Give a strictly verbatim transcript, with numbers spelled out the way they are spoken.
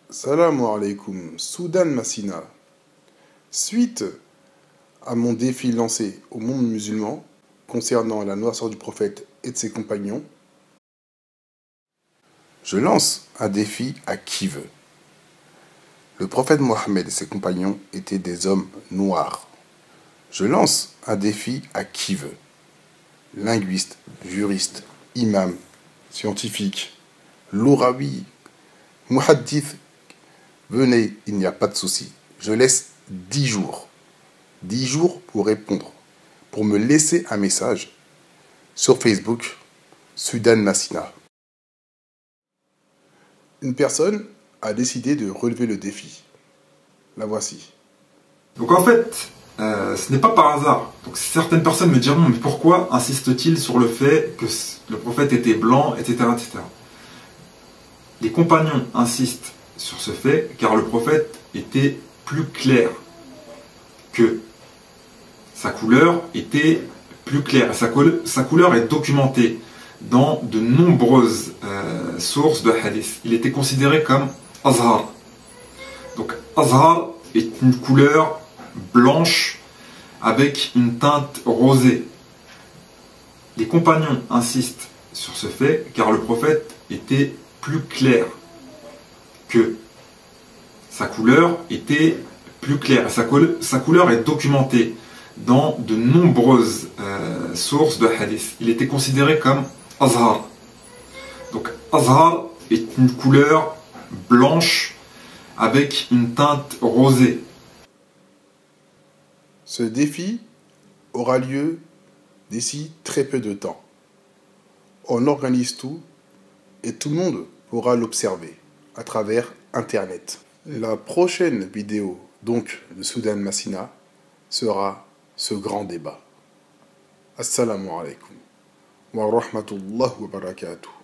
Salam alaikum, Soudan Massina. Suite à mon défi lancé au monde musulman concernant la noirceur du prophète et de ses compagnons, je lance un défi à qui veut. Le prophète Mohammed et ses compagnons étaient des hommes noirs. Je lance un défi à qui veut. Linguiste, juriste, imam, scientifique, lourawi, muhaddith, venez, il n'y a pas de souci. Je laisse dix jours. dix jours pour répondre, pour me laisser un message sur Facebook, Soudan Massina. Une personne a décidé de relever le défi. La voici. Donc en fait, euh, ce n'est pas par hasard. Donc certaines personnes me diront, mais pourquoi insiste-t-il sur le fait que le prophète était blanc, et cetera, et cetera. Les compagnons insistent sur ce fait car le prophète était plus clair que sa couleur était plus claire. Sa, couleur, sa couleur est documentée dans de nombreuses euh, sources de hadith. Il était considéré comme Azhar. Donc Azhar est une couleur blanche avec une teinte rosée. Les compagnons insistent sur ce fait car le prophète était plus clair que sa couleur était plus claire. Sa, sa couleur est documentée dans de nombreuses euh, sources de hadith. Il était considéré comme Azhar. Donc Azhar est une couleur blanche avec une teinte rosée. Ce défi aura lieu d'ici très peu de temps. On organise tout et tout le monde pourra l'observer à travers Internet. La prochaine vidéo, donc, de Soudan Massina, sera ce grand débat. Assalamu alaikum wa rahmatullahi wa barakatuh.